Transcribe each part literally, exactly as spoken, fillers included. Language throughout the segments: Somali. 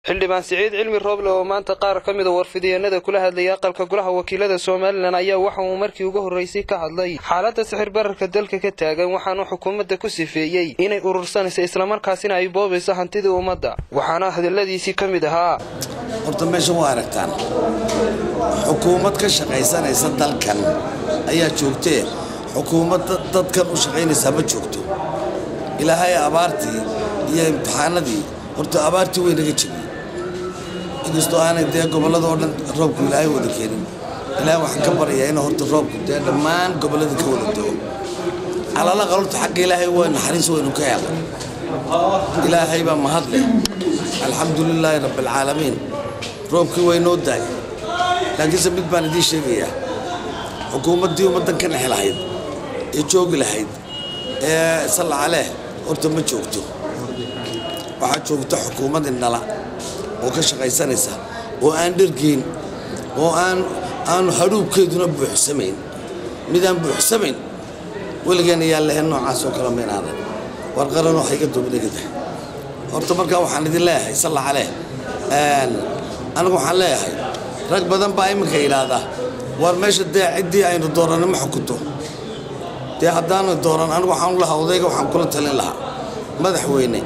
xildhibaan Siciid Cilmi Rooble oo maanta qaar ka mid ah warfideenada kula hadlay aqalka golaha wakiilada Soomaaliland ayaa waxa uu markii ugu horeysay ka hadlay xaaladda sicir bararka dalka ka taagan waxaana xukuumadda ku sifeeyay inay urursanayso isla markaasina ay boobayso hantida ummadda waxaana hadaladiisii ka mid ahaa horta meesha waa aragtaan xukuumad ka shaqaysanaysa dalkan ayaa joogtay xukuumad dadkan u shaqaynaysa ma joogto ilaahay abaartii iyo imtixaanadii horta abaartii way naga jibiyay inkastoo aanay dee gobollada oo dhan roobku ilaahay wada keenin ilaahay waxaan ka baryayaa inuu horta roobku dee dhammaan gobollada ka wada dego calala qalabta xagga ilaahay waa naxariis weynu ka helay ilaahay baa mahad leh alxamdulilaahi rabbilcaalamiin roobkii way noo daay laakiinse mid baan idiin sheegayaa xukuumaddii ummaddan ka dhex lahayd ee joogi lahayd ee salla caleh horta ma joogto waxaa joogta xukuumad indhala oo ka shaqaysanaysa oo aan dhergeyn oo aan aanu hadhuubkeeduna buuxsamayn midaan buuxsamayn weligeena yaa lahayn noocaas oo kale maynaadan war qaran waxay ka duubdhigata horta markaa waxaan idin leeyahay salla caleh anigu waxaan leeyahay rag badan baa iminka yidhaahdaa war meesha dee ciddii aynu dooranno ma xukunto dee haddaanu dooran anigu waxaan u lahaa odayga waxaan kula talin lahaa madaxweyne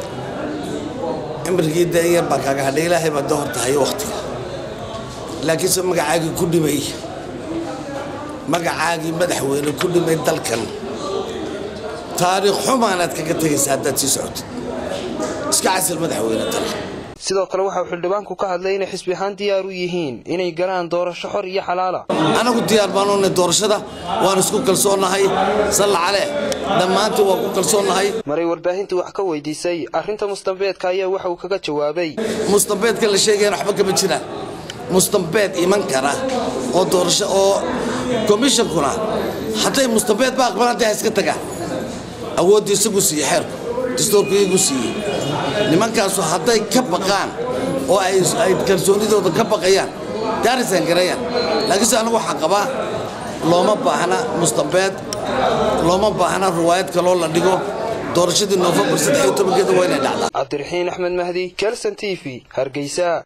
cimrigii dee yar baa kaaga hadhay ilaahay baa dohor tahay wakhtiga laakiinse magacaagii ku dhimay magacaagii madaxweyne ku dhimay dalkan taariikh xumaanaad kaga tegaysa haddaad sii socotid iska casil madaxweyne tal sidoo kale waxa uu xildhibaanku ka hadlay inay xisbi ahaan diyaar u yihiin inay galaan doorasho xor iyo xalaal ah anagu diyaar baan u nahay doorashada waan isku kalsoonahay salla caleh dhammaantii waan ku kalsoonahay maray warbaahintu wax ka weydiisay arrinta mustambeedka ayaa waxa uu kaga jawaabay mustambeedka la sheegayna waxba kama jiraan mustambeed iman kara oo doorasho oo komishankuna hadday mustambeed ba aqbalaan dee iska taga awoodii isagu siiyey xeerku dastuurku iyagu siiyey nimankaasu hadday ka baqaan oo ay kalsoonidooda ka baqayaan daarisaan garayaan laakiinse anigu waxaan qabaa looma baahna mustambeed looma baahna riwaayad kaloo la dhigo doorashadii Noofembar saddex iyo tobankeeda waa inay dhacdaa Cabdiraxiin Axmed Mahdi Kelson T V Hargeysa.